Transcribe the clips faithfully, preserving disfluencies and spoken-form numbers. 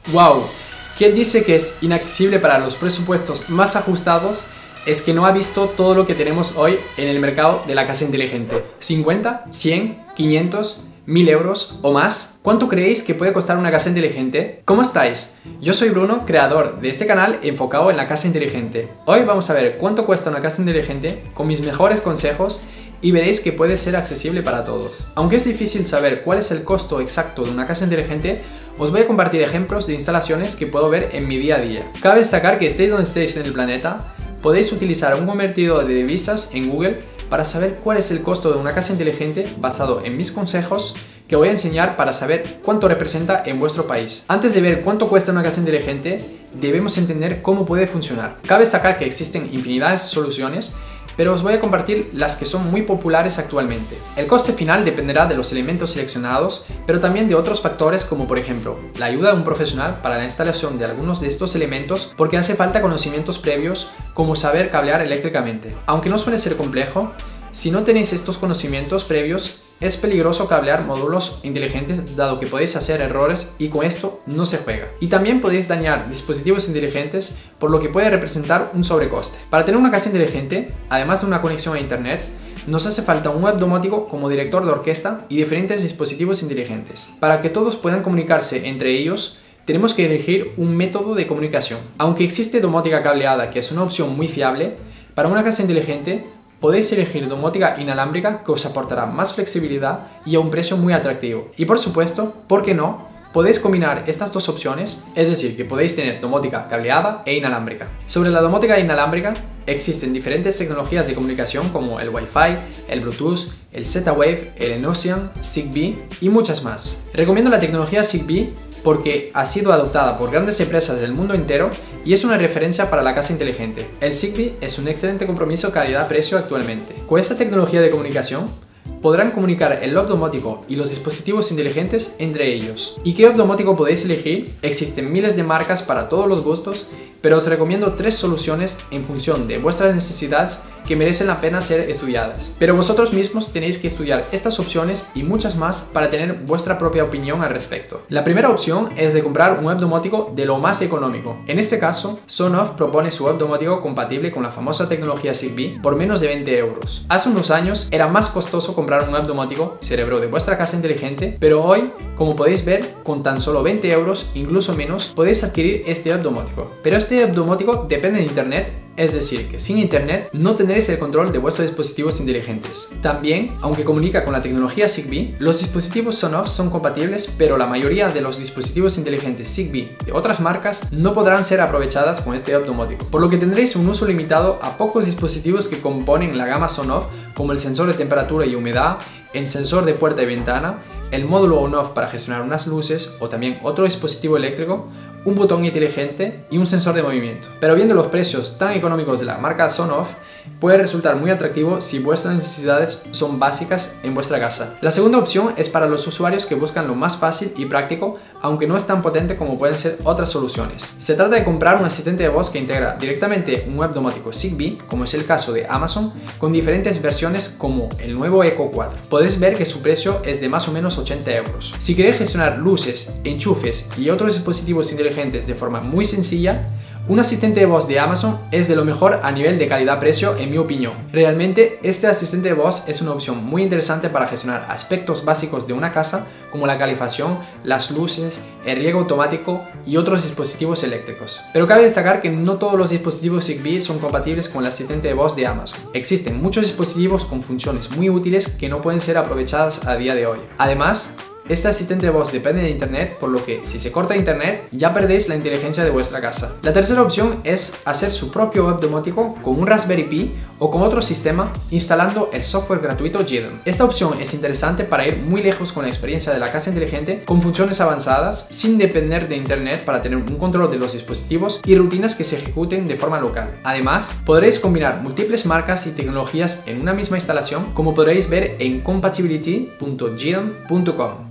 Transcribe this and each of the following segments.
Wow, quien dice que es inaccesible para los presupuestos más ajustados es que no ha visto todo lo que tenemos hoy en el mercado de la casa inteligente. ¿cincuenta, cien, quinientos, mil euros o más? ¿Cuánto creéis que puede costar una casa inteligente? ¿Cómo estáis? Yo soy Bruno, creador de este canal enfocado en la casa inteligente. Hoy vamos a ver cuánto cuesta una casa inteligente con mis mejores consejos y veréis que puede ser accesible para todos. Aunque es difícil saber cuál es el costo exacto de una casa inteligente, os voy a compartir ejemplos de instalaciones que puedo ver en mi día a día. Cabe destacar que estéis donde estéis en el planeta, podéis utilizar un convertidor de divisas en Google para saber cuál es el costo de una casa inteligente basado en mis consejos que voy a enseñar para saber cuánto representa en vuestro país. Antes de ver cuánto cuesta una casa inteligente, debemos entender cómo puede funcionar. Cabe destacar que existen infinidades de soluciones, pero os voy a compartir las que son muy populares actualmente. El coste final dependerá de los elementos seleccionados, pero también de otros factores como por ejemplo la ayuda de un profesional para la instalación de algunos de estos elementos, porque hace falta conocimientos previos como saber cablear eléctricamente. Aunque no suele ser complejo, si no tenéis estos conocimientos previos, es peligroso cablear módulos inteligentes dado que podéis hacer errores y con esto no se juega. Y también podéis dañar dispositivos inteligentes, por lo que puede representar un sobrecoste. Para tener una casa inteligente, además de una conexión a internet, nos hace falta un web domótico como director de orquesta y diferentes dispositivos inteligentes. Para que todos puedan comunicarse entre ellos, tenemos que elegir un método de comunicación. Aunque existe domótica cableada, que es una opción muy fiable, para una casa inteligente podéis elegir domótica inalámbrica, que os aportará más flexibilidad y a un precio muy atractivo. Y por supuesto, ¿por qué no? Podéis combinar estas dos opciones, es decir, que podéis tener domótica cableada e inalámbrica. Sobre la domótica inalámbrica, existen diferentes tecnologías de comunicación como el Wi-Fi, el Bluetooth, el Z-Wave, el Enocean, Zigbee y muchas más. Recomiendo la tecnología Zigbee porque ha sido adoptada por grandes empresas del mundo entero y es una referencia para la casa inteligente. El Zigbee es un excelente compromiso calidad-precio actualmente. Con esta tecnología de comunicación, podrán comunicar el hub domótico y los dispositivos inteligentes entre ellos. ¿Y qué hub domótico podéis elegir? Existen miles de marcas para todos los gustos, pero os recomiendo tres soluciones en función de vuestras necesidades que merecen la pena ser estudiadas. Pero vosotros mismos tenéis que estudiar estas opciones y muchas más para tener vuestra propia opinión al respecto. La primera opción es de comprar un web domótico de lo más económico. En este caso, Sonoff propone su web domótico compatible con la famosa tecnología Zigbee por menos de veinte euros. Hace unos años era más costoso comprar un web domótico cerebro de vuestra casa inteligente, pero hoy, como podéis ver, con tan solo veinte euros, incluso menos, podéis adquirir este web domótico. Pero este web domótico depende de internet, es decir, que sin internet no tendréis el control de vuestros dispositivos inteligentes. También, aunque comunica con la tecnología Zigbee, los dispositivos Sonoff son compatibles, pero la mayoría de los dispositivos inteligentes Zigbee de otras marcas no podrán ser aprovechadas con este hub domótico, por lo que tendréis un uso limitado a pocos dispositivos que componen la gama Sonoff, como el sensor de temperatura y humedad, el sensor de puerta y ventana, el módulo on-off para gestionar unas luces o también otro dispositivo eléctrico, un botón inteligente y un sensor de movimiento. Pero viendo los precios tan económicos de la marca Sonoff, puede resultar muy atractivo si vuestras necesidades son básicas en vuestra casa. La segunda opción es para los usuarios que buscan lo más fácil y práctico, aunque no es tan potente como pueden ser otras soluciones. Se trata de comprar un asistente de voz que integra directamente un web domótico Zigbee, como es el caso de Amazon, con diferentes versiones como el nuevo Echo cuatro. Podéis ver que su precio es de más o menos ochenta euros. Si queréis gestionar luces, enchufes y otros dispositivos inteligentes de forma muy sencilla, un asistente de voz de Amazon es de lo mejor a nivel de calidad-precio en mi opinión. Realmente este asistente de voz es una opción muy interesante para gestionar aspectos básicos de una casa como la calefacción, las luces, el riego automático y otros dispositivos eléctricos. Pero cabe destacar que no todos los dispositivos Zigbee son compatibles con el asistente de voz de Amazon. Existen muchos dispositivos con funciones muy útiles que no pueden ser aprovechadas a día de hoy. Además, este asistente de voz depende de internet, por lo que si se corta internet ya perdéis la inteligencia de vuestra casa. La tercera opción es hacer su propio web domótico con un Raspberry Pi o con otro sistema instalando el software gratuito Jiddon. Esta opción es interesante para ir muy lejos con la experiencia de la casa inteligente con funciones avanzadas sin depender de internet para tener un control de los dispositivos y rutinas que se ejecuten de forma local. Además, podréis combinar múltiples marcas y tecnologías en una misma instalación, como podréis ver en compatibility punto jiddon punto com.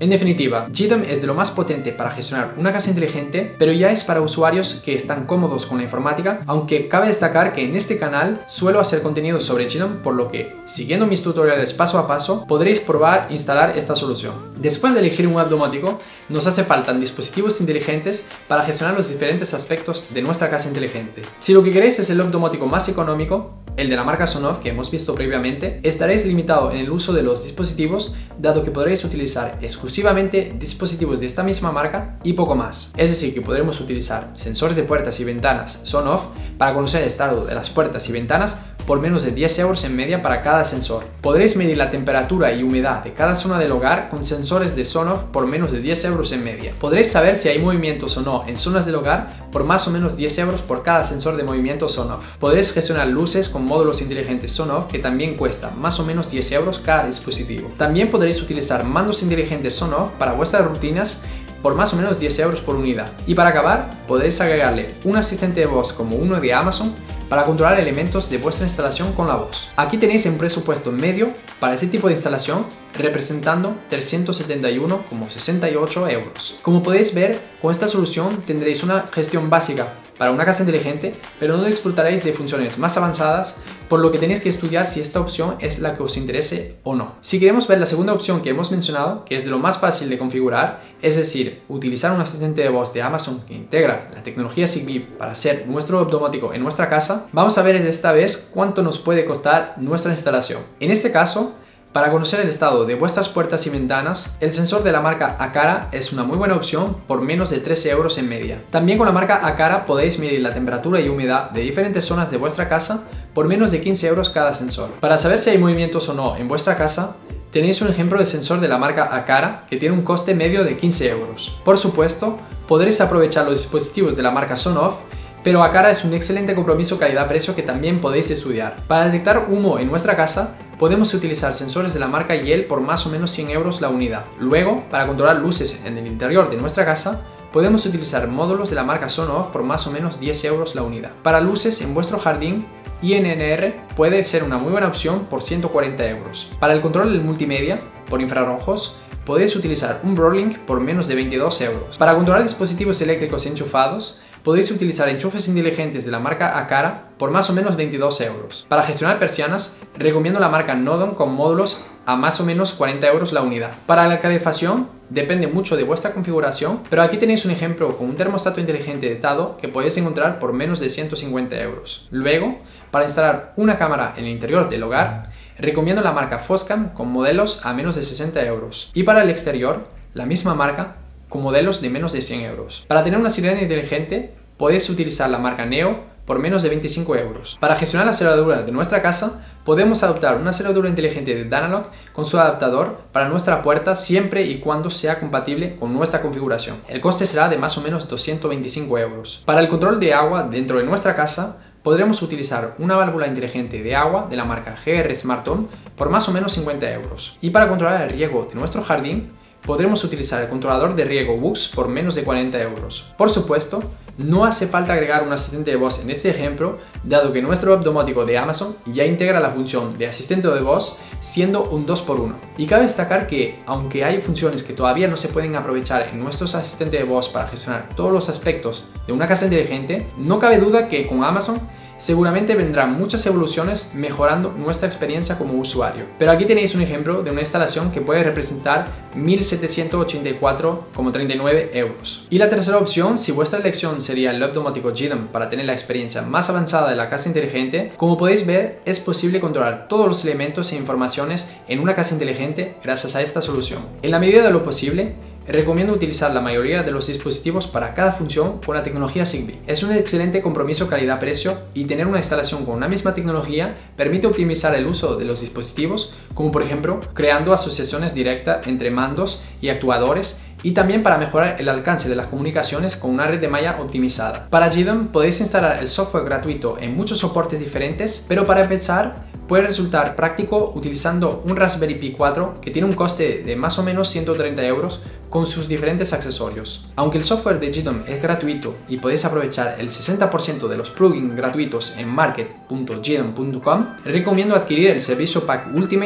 En definitiva, GDOM es de lo más potente para gestionar una casa inteligente, pero ya es para usuarios que están cómodos con la informática, aunque cabe destacar que en este canal suelo hacer contenido sobre GDOM, por lo que, siguiendo mis tutoriales paso a paso, podréis probar e instalar esta solución. Después de elegir un hub domótico, nos hace falta dispositivos inteligentes para gestionar los diferentes aspectos de nuestra casa inteligente. Si lo que queréis es el hub domótico más económico, el de la marca Sonoff que hemos visto previamente, estaréis limitado en el uso de los dispositivos, dado que podréis utilizar exclusivamente dispositivos de esta misma marca y poco más. Es decir, que podremos utilizar sensores de puertas y ventanas Sonoff para conocer el estado de las puertas y ventanas por menos de diez euros en media para cada sensor. Podréis medir la temperatura y humedad de cada zona del hogar con sensores de Sonoff por menos de diez euros en media. Podréis saber si hay movimientos o no en zonas del hogar por más o menos diez euros por cada sensor de movimiento Sonoff. Podréis gestionar luces con módulos inteligentes Sonoff que también cuesta más o menos diez euros cada dispositivo. También podréis utilizar mandos inteligentes Sonoff para vuestras rutinas por más o menos diez euros por unidad. Y para acabar, podréis agregarle un asistente de voz como uno de Amazon para controlar elementos de vuestra instalación con la voz. Aquí tenéis un presupuesto medio para ese tipo de instalación, representando trescientos setenta y uno coma sesenta y ocho euros. Como podéis ver, con esta solución tendréis una gestión básica para una casa inteligente, pero no disfrutaréis de funciones más avanzadas, por lo que tenéis que estudiar si esta opción es la que os interese o no. Si queremos ver la segunda opción que hemos mencionado, que es de lo más fácil de configurar, es decir, utilizar un asistente de voz de Amazon que integra la tecnología Zigbee para hacer nuestro hub domótico en nuestra casa, vamos a ver esta vez cuánto nos puede costar nuestra instalación. En este caso, para conocer el estado de vuestras puertas y ventanas, el sensor de la marca Aqara es una muy buena opción por menos de trece euros en media. También con la marca Aqara podéis medir la temperatura y humedad de diferentes zonas de vuestra casa por menos de quince euros cada sensor. Para saber si hay movimientos o no en vuestra casa, tenéis un ejemplo de sensor de la marca Aqara que tiene un coste medio de quince euros. Por supuesto, podréis aprovechar los dispositivos de la marca Sonoff, pero Aqara es un excelente compromiso calidad-precio que también podéis estudiar. Para detectar humo en nuestra casa, podemos utilizar sensores de la marca Yale por más o menos cien euros la unidad. Luego, para controlar luces en el interior de nuestra casa, podemos utilizar módulos de la marca Sonoff por más o menos diez euros la unidad. Para luces en vuestro jardín, I N N R puede ser una muy buena opción por ciento cuarenta euros. Para el control del multimedia, por infrarrojos, podéis utilizar un Brolink por menos de veintidós euros. Para controlar dispositivos eléctricos enchufados, podéis utilizar enchufes inteligentes de la marca Aqara por más o menos veintidós euros. Para gestionar persianas, recomiendo la marca Nodon con módulos a más o menos cuarenta euros la unidad. Para la calefacción, depende mucho de vuestra configuración, pero aquí tenéis un ejemplo con un termostato inteligente de Tado que podéis encontrar por menos de ciento cincuenta euros. Luego, para instalar una cámara en el interior del hogar, recomiendo la marca Foscam con modelos a menos de sesenta euros. Y para el exterior, la misma marca con modelos de menos de cien euros. Para tener una sirena inteligente, podéis utilizar la marca Neo por menos de veinticinco euros. Para gestionar la cerradura de nuestra casa, podemos adoptar una cerradura inteligente de Danalog con su adaptador para nuestra puerta siempre y cuando sea compatible con nuestra configuración. El coste será de más o menos doscientos veinticinco euros. Para el control de agua dentro de nuestra casa, podremos utilizar una válvula inteligente de agua de la marca G R SmartOn por más o menos cincuenta euros. Y para controlar el riego de nuestro jardín, podremos utilizar el controlador de riego Bux por menos de cuarenta euros. Por supuesto, no hace falta agregar un asistente de voz en este ejemplo, dado que nuestro hub domótico de Amazon ya integra la función de asistente de voz siendo un dos por uno. Y cabe destacar que, aunque hay funciones que todavía no se pueden aprovechar en nuestros asistentes de voz para gestionar todos los aspectos de una casa inteligente, no cabe duda que con Amazon seguramente vendrán muchas evoluciones mejorando nuestra experiencia como usuario. Pero aquí tenéis un ejemplo de una instalación que puede representar mil setecientos ochenta y cuatro coma treinta y nueve euros. Y la tercera opción, si vuestra elección sería el hub domótico GDOM para tener la experiencia más avanzada de la casa inteligente, como podéis ver, es posible controlar todos los elementos e informaciones en una casa inteligente gracias a esta solución. En la medida de lo posible, recomiendo utilizar la mayoría de los dispositivos para cada función con la tecnología Zigbee. Es un excelente compromiso calidad-precio y tener una instalación con una misma tecnología permite optimizar el uso de los dispositivos, como por ejemplo creando asociaciones directas entre mandos y actuadores, y también para mejorar el alcance de las comunicaciones con una red de malla optimizada. Para GDOM podéis instalar el software gratuito en muchos soportes diferentes, pero para empezar puede resultar práctico utilizando un Raspberry Pi cuatro que tiene un coste de más o menos ciento treinta euros con sus diferentes accesorios. Aunque el software de GDOM es gratuito y podéis aprovechar el sesenta por ciento de los plugins gratuitos en market punto gdom punto com, recomiendo adquirir el servicio Pack Ultimate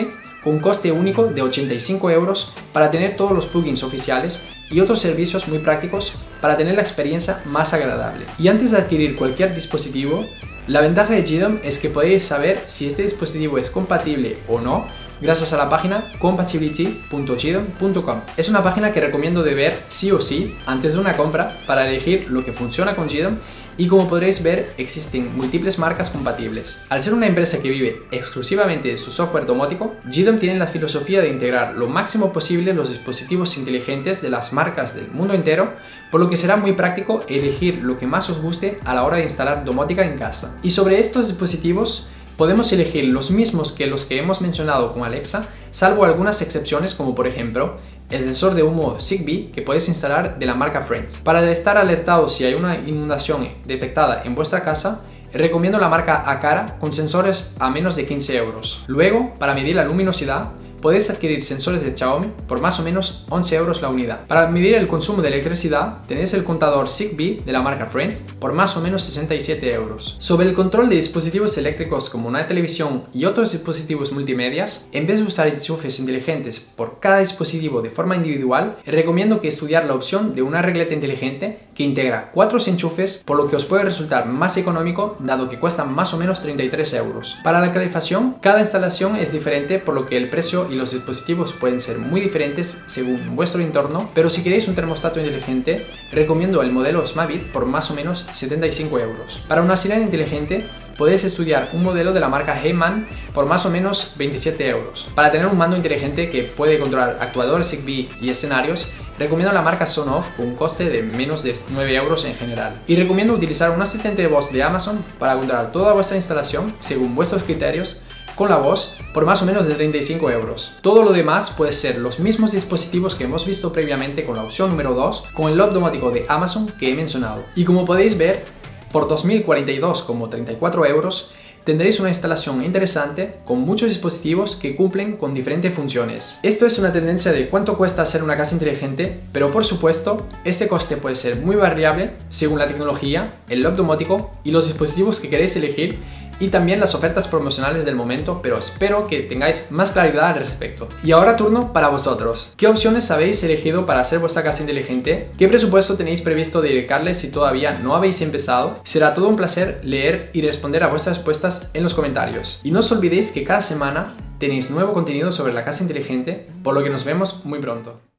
con un coste único de ochenta y cinco euros para tener todos los plugins oficiales y otros servicios muy prácticos para tener la experiencia más agradable. Y antes de adquirir cualquier dispositivo, la ventaja de GDOM es que podéis saber si este dispositivo es compatible o no gracias a la página compatibility punto gdom punto com. Es una página que recomiendo de ver sí o sí antes de una compra para elegir lo que funciona con GDOM, y como podréis ver existen múltiples marcas compatibles. Al ser una empresa que vive exclusivamente de su software domótico, GDOM tiene la filosofía de integrar lo máximo posible los dispositivos inteligentes de las marcas del mundo entero, por lo que será muy práctico elegir lo que más os guste a la hora de instalar domótica en casa. Y sobre estos dispositivos podemos elegir los mismos que los que hemos mencionado con Alexa, salvo algunas excepciones como por ejemplo el sensor de humo Zigbee que podéis instalar de la marca Friends. Para estar alertados si hay una inundación detectada en vuestra casa, recomiendo la marca Aqara con sensores a menos de quince euros. Luego, para medir la luminosidad, podéis adquirir sensores de Xiaomi por más o menos once euros la unidad. Para medir el consumo de electricidad, tenéis el contador Zigbee de la marca Friends por más o menos sesenta y siete euros. Sobre el control de dispositivos eléctricos como una televisión y otros dispositivos multimedias, en vez de usar enchufes inteligentes por cada dispositivo de forma individual, recomiendo que estudiar la opción de una regleta inteligente que integra cuatro enchufes, por lo que os puede resultar más económico dado que cuestan más o menos treinta y tres euros. Para la calefacción, cada instalación es diferente, por lo que el precio y los dispositivos pueden ser muy diferentes según vuestro entorno, pero si queréis un termostato inteligente, recomiendo el modelo Smavit por más o menos setenta y cinco euros. Para una sirena inteligente, podéis estudiar un modelo de la marca Heyman por más o menos veintisiete euros. Para tener un mando inteligente que puede controlar actuadores Zigbee y escenarios, recomiendo la marca Sonoff con un coste de menos de nueve euros en general. Y recomiendo utilizar un asistente de voz de Amazon para controlar toda vuestra instalación según vuestros criterios con la voz por más o menos de treinta y cinco euros. Todo lo demás puede ser los mismos dispositivos que hemos visto previamente con la opción número dos, con el lock domótico de Amazon que he mencionado. Y como podéis ver, por dos mil cuarenta y dos coma treinta y cuatro euros tendréis una instalación interesante con muchos dispositivos que cumplen con diferentes funciones. Esto es una tendencia de cuánto cuesta hacer una casa inteligente, pero por supuesto, este coste puede ser muy variable según la tecnología, el lock domótico y los dispositivos que queréis elegir, y también las ofertas promocionales del momento, pero espero que tengáis más claridad al respecto. Y ahora turno para vosotros. ¿Qué opciones habéis elegido para hacer vuestra casa inteligente? ¿Qué presupuesto tenéis previsto dedicarle si todavía no habéis empezado? Será todo un placer leer y responder a vuestras respuestas en los comentarios. Y no os olvidéis que cada semana tenéis nuevo contenido sobre la casa inteligente, por lo que nos vemos muy pronto.